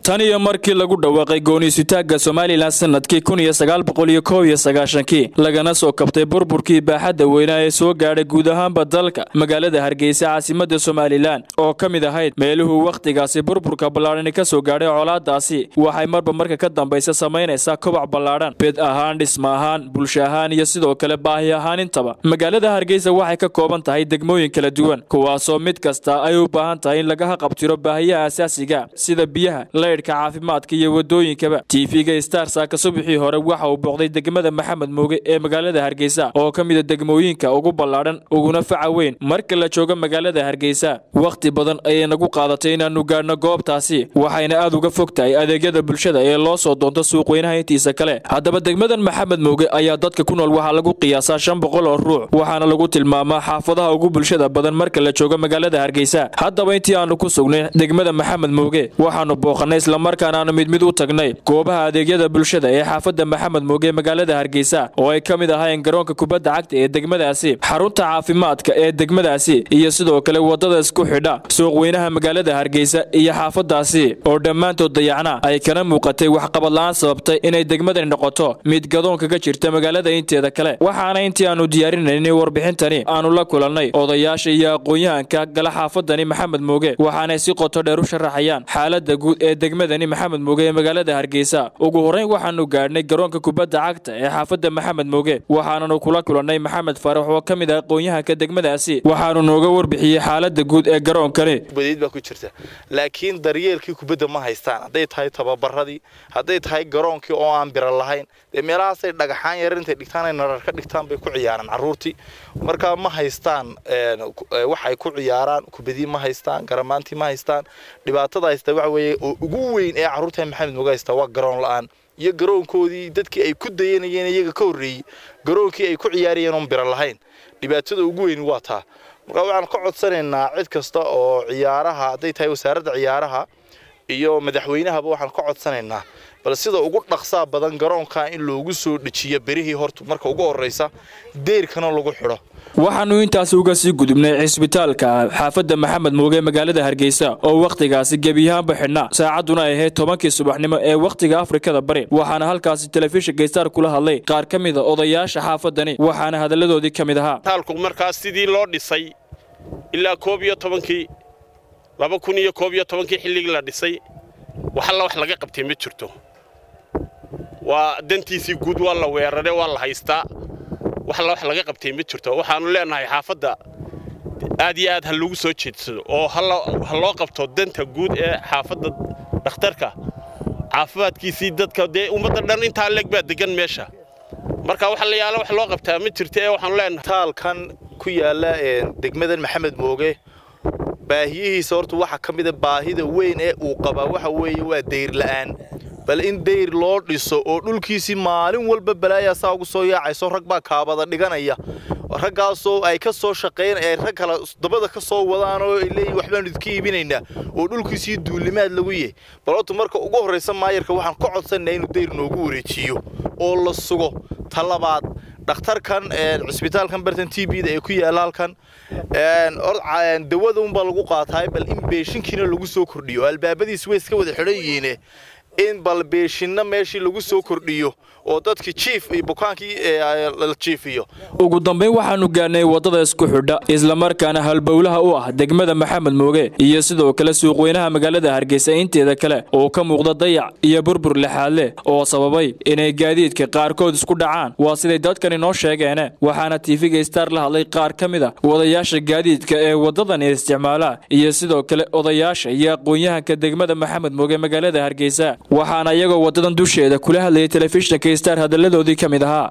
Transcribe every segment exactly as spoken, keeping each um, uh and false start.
tani iyo markii lagu dhawaaqay gooniisitaagga Soomaaliland sanadkii kun iyo sagaal boqol iyo kow iyo sagaashan lagana soo kabtay burburkii baaxadda weynaa ee soo gaadhay guud ahaanba dalka magaalada Hargeysa caasimadda Soomaaliland oo kamid ahayd meeluhu waqtigaasi burburka ballaaran ka soo gaadhay colaadaasi waxay marba marka ka dambaysa sameynaysaa kobac ballaaran bid ahaan dhisma ahaan bulsho ahaan iyo sidoo kale baahi ahaan intaba magaalada Hargeysa waxay ka kooban tahay degmooyin kala duwan kuwaasoo mid kasta ay u baahan tahay in laga qabtiro baahiyaha asaasiga sida biyaha caafimaadka iyo wadooyinkaba T V-ga Star saaka subaxii hore waxa uu booqday degmada Maxamed Mooge ee magaalada Hargeysa oo kamid ah degmooyinka ugu ballaaran uguna faca weyn marka la joogo magaalada Hargeysa waqti badan ayay nagu qaadatay inaanu gaarno goobtaasi waxayna aad uga fogtahay adeegyada bulshada ee loo soo doonto suuq weynaha intiisa kale haddaba degmadan Maxamed Mooge ayaa dadka ku nool waxa lagu qiyaasaa shan boqol oo ruux waxaana lagu tilmaamaa xaafadaha ugu bulshada badan marka la joogo magaalada Hargeysa haddaba intii aanu ku sugnay degmada Maxamed Mooge waxaanu booqanay isla markaana aanu mid mid u tagnay goobaha adeegyada bulshada ee xaafadda Maxamed Mooge magaalada Hargeysa oo ay kamid ahaayeen garoonka kubadda cagta ee degmadaasi xarunta caafimaadka ee degmadaasi iyo sidoo kale wadada isku xidha suuq weynaha magaalada Hargeysa iyo xaafadaasi oo dhammaantood dayacna ay kana muuqatay wax qabad la'aan sababtay inay degmadan noqoto mid gadoonka ka jirta magaalada inteeda kale waxaana intii aanu diyaarinaynay warbixintani aanu la kulannay odayaasha iyo aqoon-yahanka gala xaafadani Maxamed Mooge waxaana si qoto dheer u sharaxayaan xaaladda guud ee degmadani Maxamed Mooge ee magaalada Hargeysa ugu horeyn waxaanu gaarnay garoonka kubadda cagta ee xaafadda Maxamed Mooge waxaanu kula kulannay Maxamed Faarax oo kamid ah aqoon-yahanka degmadaasi waxaanu nooga warbixiyay xaaladda guud ee garoonkani kubadid ba ku jirta laakiin daryeelkii kubadda ma haystaan haday tahay tababaradii haday tahay garoonkii oo aan bira lahayn ee meelahaas ay dhagaxaan yar intay dhigtaan ay narar ka dhigtaan bay ku ciyaaraan caruurtii marka ma haystaan wax ay ku ciyaaraan kubadii ma haystaan garamaantii ma haystaan dhibaatada haysta waxa weeye ugu weyn ee caruurta Maxamed Mooge haysta waa garoon la'aan iyo garoonkoodii dadkii ay ku dayanayeen iyaga ka horeeyay garoonkii ay ku ciyaarayeen oo bira lahayn dhibaatada ugu weyn waa taa marka waxaan ka codsanaynaa cid kasta oo ciyaaraha haday tahay wasaaradda ciyaaraha iyo madaxweynahaba waxaan ka codsanaynaa bal sida ugu dhaqsaa badan garoonka in loogu soo dhajiyo berihii hortu marka ugu horeysa deerkana lagu xidho waxaanu intaas uga sii gudubnay cisbitaalka xaafadda Maxamed Mooge magaalada Hargeysa oo waqtigaasi gabiyaanba xidhna saacaduna ay ahayd tobankii subaxnimo ee waqtiga Afrikada Bari waxaana halkaasi telefishinka Star kula hadlay qaar kamid ah odayaasha xaafadani waxaana hadaladoodii kamid ahaa taalku markaas sidii loo dhisay ilaa koob iyo tobankii laba kun iyo koob iyo tobankii xilligii la dhisay waxa la wax laga qabtay ma jirto waa dantiisii guud waa la weeraray waa la haystaa wax la wax laga qabtay ma jirto waxaanu leenahay xaafadda aad iyo aad hal lagu soo jeedsado oo hal loo qabto danta guud ee xaafadda dhakhtarka caafimaadkiisii dadka de ummadda dhan inta leeg baa degan meesha marka waxa la yaalo wax loo qabtaa ma jirto ee waxaanu leenahay taalkan ku yaala ee degmadan Maxamed Mooge baahiyihiisa horta waxa kamid ah baahida weyn ee uu qaba waxa weeye waa deyr la'aan bal in deyr loo dhiso oo dhulkiisi maalin walba balaaya saa ugu soo yaacayso rag baa kaabada dhiganaya raggaasoo ay ka soo shaqeyn ay rag kala dabada ka soo wadaan oo ilaa waxbaan idinka iibinaynaa oo dhulkiisi duulimaad lagu yahay balootu marka ugu horeysa maayarka waxaan ka codsanaynaa inuu deyr noogu wareejiyo oo la sugo talabaad dhakhtarkan ee cisbitaalkan Bartan T V da ee ku yaala halkan ee dawada un baa lagu qaatay bal in beeshinkiina lagu soo kordhiyo albaabadiis way iska wada xidhan yihiin in bal beeshinna meeshii lagu soo kordhiyo oo dadkii chief iyo bukaankii la chiifiyo ugu dambeyn waxaanu gaarnay wadada isku xidha isla markaana halbowlaha u ah degmada Maxamed Mooge iyo sidoo kale suuq weynaha magaalada Hargeysa inteeda kale oo ka muuqda dayac iyo burbur lixaad leh oo sababay inay gaadiidka qaarkood isku dhacaan waa siday dadkani noo sheegeen waxaana T V-ga Star la hadlay qaar kamid ah wadayaasha gaadiidka ee wadadan isticmaala iyo sidoo kale odayaasha iyo aqoon-yahanka degmada Maxamed Mooge magaalada Hargeysa waxaana iyagoo wadadan dusheeda kula hadlayay telefishinka Star hadaladoodii kamid ahaa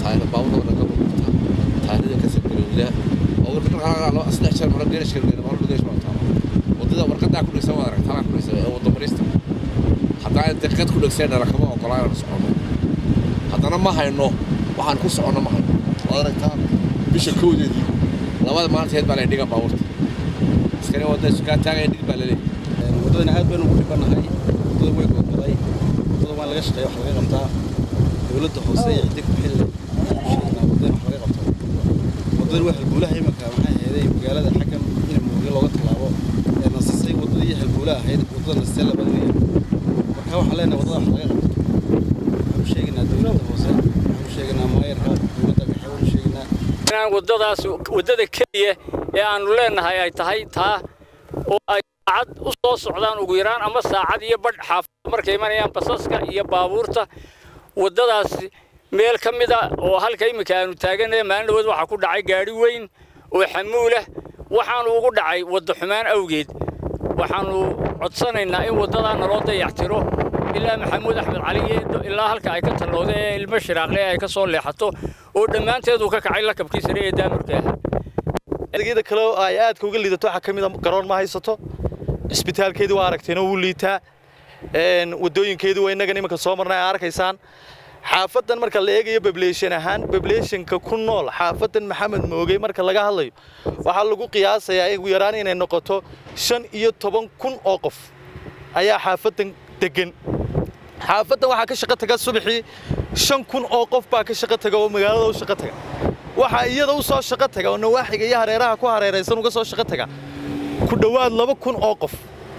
wadada warqada ku dhigsan wada ragtaan ku dhigsan ee wada marista haddana daqiiqad ku dhigsan rakabo oo qolaan socdo haddana ma hayno waxaan ku socono ma hayno warqtaan bisha koodeedii labada maalinteed baa la dhiga baabuurta iskana wada iska taagay dhig baa la leeyahay wadada aad baan ugu dhibanahay wadada way go'day wadada waa laga shaqeeyo wax laga qabtaa dawladda hoose ee dib xil wadada wax laga qabtaa wadada waxa guulaha imaka maxay ahayd magaalada xakam in Mooge looga talaabo ee nasasay wadada halbowlaha ahayd wadada la sala badiyay waxaan leenahay wadada wax laga qabto waxaan sheegnaa dowladda hoose waxaan sheegnaa maayarka dowladda dhexe waxaan sheegnaa inaan wadadaas wadada kaliya ee aanu leenahay ay tahay taa oo ay saacad u soo socdaan ugu yaraan ama saacad iyo badh xaafad markay imanayaan basaska iyo baabuurta wadadaas meel ka mid ah oo halka imika aanu taaganahay maalin dhaweed waxa ku dhacay gaari weyn oo xamuul ah waxaanu ugu dhacay wada xumaan awgeed waxaanu codsanaynaa in wadadaana loo dayactiro ilaa maxamuud axmed cali ilaa halka ay ka talooday ilmo shiraaqle ay ka soo leexato oo dhammaanteed uu ka kacay lakabkii sare ee daamirka ah adeegyada kale oo ay aad uga liidato waxa kamid ah garoon ma haysato isbitaalkeedu waa aragteen oo uu liitaa een wadooyinkeedu way inaga nimanka soo marnay arkaysaan xaafadan marka la eegayo population ahaan populationka ku nool xaafadan maxamed moogay marka laga hadlayo waxa lagu qiyaasayaa in ugu yaraan inay noqoto shan iyo toban kun oo qof ayaa xaafadan degan xaafadan waxa ka shaqo taga subaxii shan kun oo qof baa ka shaqo taga oo magaalada u shaqo taga waxa iyada u soo shaqo taga oo nawaaxiga iyo hareeraha ku hareeraysan uga soo shaqo taga ku dhawaad laba kun oo qof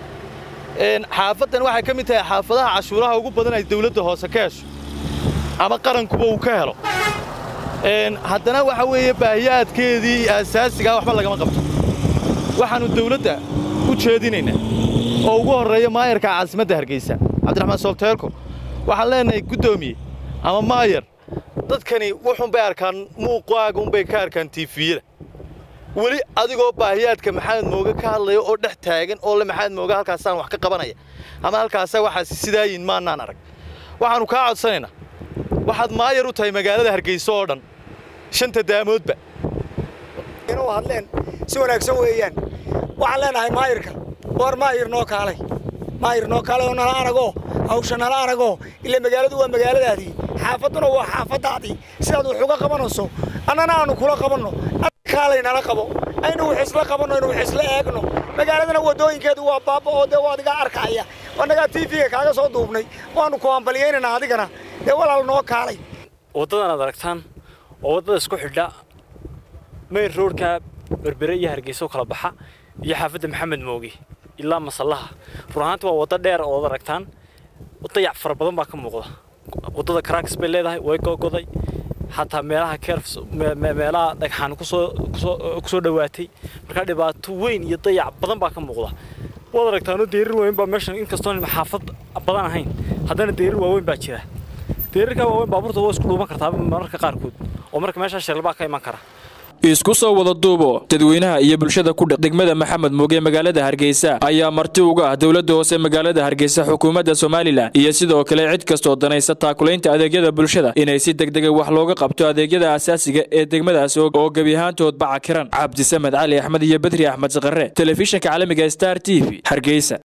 een xaafadan waxa ka mid tahay xaafadaha cashuuraha ugu badan ay dawladda hoose ka hesho ama qarankuba uu ka helo een haddana waxa weeye baahiyaadkeedii asaasiga waxba lagama qabto waxaanu dawladda u jeedinaynaa oo ugu horeeya maayarka caasimadda Hargeysa Cabdiraxmaan Soolteelko waxaan leenahay gudoomiye ama maayar dadkani wuxuun bay arkaan muuqaaga un bay ka arkaan T V-da wali adigoo baahiyaadka maxamed mooga ka hadlayo oo dhex taagan oo la maxamed mooga halkaas aan wax ka qabanaya ama halkaas waxa sidaayin maanaan arag waxaanu ka codsanaynaa waxaad maayar u tahay magaalada Hargeysa oo dhan shanta daamoodba inuu hadleen si wanaagsan weeyaan waxaan leenahay maayarka war maayar noo kaalay maayar noo kaalay oo nala arago hawsha nala arago ilaa magaaladu waa magaaladaadii xaafaduna waa xaafadaadii sidaad wax uga qabanayso annana aanu kula qabanno kaalay nala qabo aynu wax isla qabanno aynu wax isla eegno magaaladana wadooyinkeedu waa baaba oo dee waadiga arkaya wanaga T V-ga kaaga soo duubnay waanu ku ambaliyeynaa adigana dee walaal noo kaalay wadadan aad aragtaan oo wadada isku xidha main roadka berbere iyo Hargeysa kala baxa iyo xaafadda maxamed moogi ilaa masallaha ruuxaanta waa wada dheer oo aragtaan dayac far badan baa ka muuqda wadada cracks bay leedahay way go'goday hatta meelaha curves meelaha dhagxaan ku soo ku soo dhawaatay marka dhibaato weyn iyo dayac badan baa ka muuqda wada aragtaan deerir weyn baa meeshan in kastoo xaafad badan ahayn haddana deerir weyn baa jira deerirka weyn baabuurta waa isku dhuuban kartaa mararka qaarkood oo marka meesha shirl baa ka iman kara isku soo wada duubo dadweynaha iyo bulshada ku degmada maxamed mooge magaalada Hargeysa ayaa marti uga ah dawladda hoose magaalada Hargeysa xukuumadda Soomaaliland iyo sidoo kale cid kastoo danaysa taakuleynta adeegyada bulshada inay si degdeg ah wax looga qabto adeegyada asaasiga ee degmadaas oo gabi ahaantood bacakiran Cabdi Samed Cali Axmed iyo Badri Axmed Saqare telefishinka caalamiga Star T V Hargeysa.